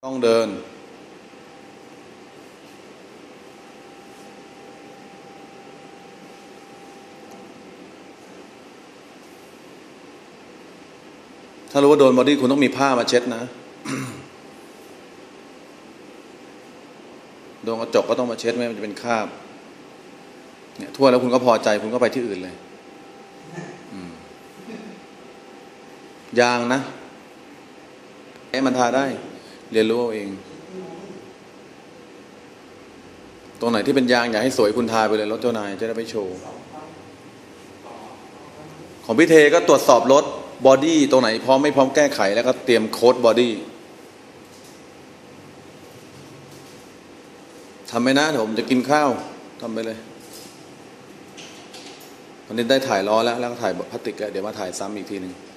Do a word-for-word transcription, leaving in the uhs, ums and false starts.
ต้องเดินถ้ารู้ว่าโดนบอดี้คุณต้องมีผ้ามาเช็ดนะ โดนกระจกก็ต้องมาเช็ดไม่มันจะเป็นคราบเนี่ยทั่วแล้วคุณก็พอใจคุณก็ไปที่อื่นเลยยางนะไอ้มันทาได้เรียนรู้เอาเองตรงไหนที่เป็นยางอยากให้สวยคุณทาไปเลยรถเจ้านายจะได้ไปโชว์ของพี่เทก็ตรวจสอบรถบอดี้ตรงไหนพร้อมไม่พร้อมแก้ไขแล้วก็เตรียมโค้ดบอดี้ทำไปนะเดี๋ยวผมจะกินข้าวทำไปเลยวันนี้ได้ถ่ายล้อแล้วแล้วก็ถ่ายพลาสติกเดี๋ยวมาถ่ายซ้ำอีกทีหนึ่ง